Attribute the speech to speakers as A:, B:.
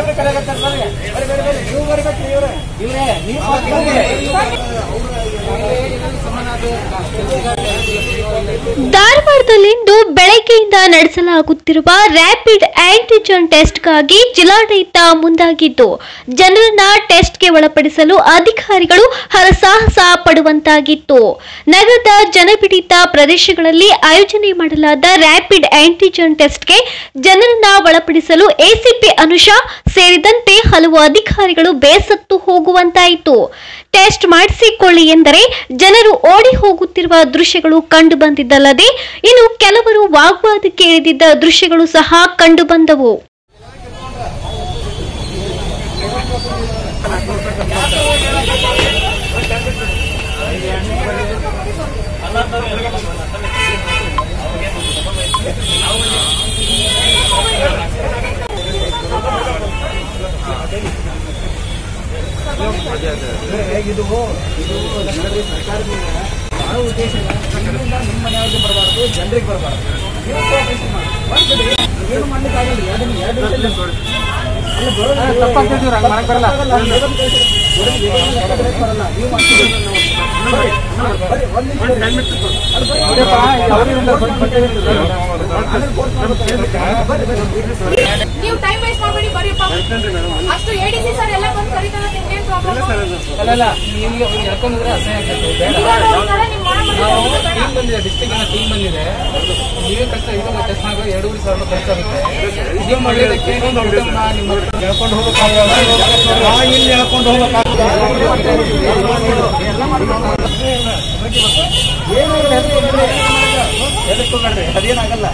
A: ಧಾರವಾಡದಲ್ಲಿಂದು ಬೆಳಗ್ಗೆಯಿಂದ ನಡೆಸಲಾಗುತ್ತಿರುವ rapid antigen ಟೆಸ್ಟ್ಗಾಗಿ ಜಿಲ್ಲಾಡಳಿತ ಮುಂದಾಗಿದ್ದು ಜನರನ್ನ ಟೆಸ್ಟ್ಗೆ ಒಳಪಡಿಸಲು ಅಧಿಕಾರಿಗಳು ಹರಸಾಹಸ ಪಡುವಂತಾಗಿತ್ತು. ನಗರದ ಜನಪೀಡಿತ ಪ್ರದೇಶಗಳಲ್ಲಿ ಆಯೋಜನೆ ಮಾಡಲಾದ ರ್ಯಾಪಿಡ್ ಆಂಟಿಜೆನ್ ಟೆಸ್ಟ್ಗೆ ಜನರನ್ನ ಒಳಪಡಿಸಲು ಎಸಿಪಿ ಅನುಷಾ ಸೇರಿದಂತೆ ಹಲವು ಅಧಿಕಾರಿಗಳು ಬೇಸತ್ತು ಹೋಗುವಂತಾಯಿತು. ಟೆಸ್ಟ್ ಮಾಡಿಸಿಕೊಳ್ಳಿ ಎಂದರೆ ಜನರು ಓಡಿ ಹೋಗುತ್ತಿರುವ ದೃಶ್ಯಗಳು ಕಂಡು ಬಂದಿದ್ದಲ್ಲದೆ ಇನ್ನು ಕೆಲವರು ವಾಗ್ವಾದಕ್ಕೆ ಇಳಿದಿದ್ದ ದೃಶ್ಯಗಳು ಸಹ ಕಂಡು ಬಂದವು.
B: ಇದು ಸರ್ಕಾರದಿಂದ ಯಾವ ಉದ್ದೇಶ ನಿಮ್ಮ ಮನೆಯವ್ರಿಗೆ ಬರಬಾರ್ದು, ಜನರಿಗೆ ಬರಬಾರ್ದು. ಏನು ಮಾಡ್ಲಿಕ್ಕೆ ಆಗಲ್ಲ.
C: ನೀವು ಟೈಮ್ ವೇಸ್ಟ್ ಮಾಡಬೇಡಿ, ಬರೀ ಅಷ್ಟು ಎಡಿಸಿ ಸರ್ ಎಲ್ಲ ಬಂದು ಕರೀತಾರೆ. ನಿಮ್ಗೇನು ಪ್ರಾಬ್ಲಮ್
D: ಅಲ್ಲ, ನೀವು ಹೇಳ್ಕೊಂಡ್ರೆ ಅಸಹ್ಯ ಆಗ್ತದೆ. ಬೇಡ, ಟೀಮ್ ಬಂದಿದೆ, ಡಿಸ್ಟ್ರಿಕ್ಟ್ ಟೀಮ್ ಬಂದಿದೆ. ನೀವೇ ಕಷ್ಟ ಇದು ಟೆಸ್ಟ್ ಮಾಡೋ 2,500 ಖರ್ಚಾಗುತ್ತೆ. ಇದು ಮಾಡಲಿಕ್ಕೆ ನಿಮ್ಮ ಹೇಳ್ಕೊಂಡು
B: ಹೋಗಬೇಕಾಗುತ್ತೆ. ಅದೇನಾಗಲ್ಲ.